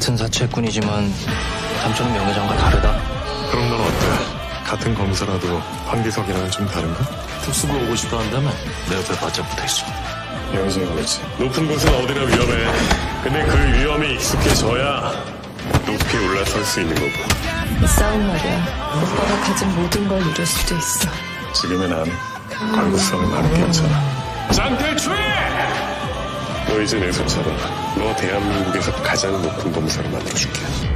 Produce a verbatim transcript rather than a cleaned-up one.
같은 사채꾼이지만 삼촌은 명예장과 다르다. 그럼 넌 어때? 같은 검사라도 황기석이랑은 좀 다른가? 특수부 오고 싶어 한다면 내 옆에 바짝 붙어있어. 명예장이 그렇지. 높은 곳은 어디나 위험해. 근데 그 위험에 익숙해져야 높이 올라설 수 있는 거고. 이 싸움 말이야. 오빠가 가진 모든 걸 잃을 수도 있어. 지금의 난 관계성이 많은 게 있잖아. 장태추해! 너 이제 내 손 잡아. 너 대한민국에서 가장 높은 검사로 만들어줄게.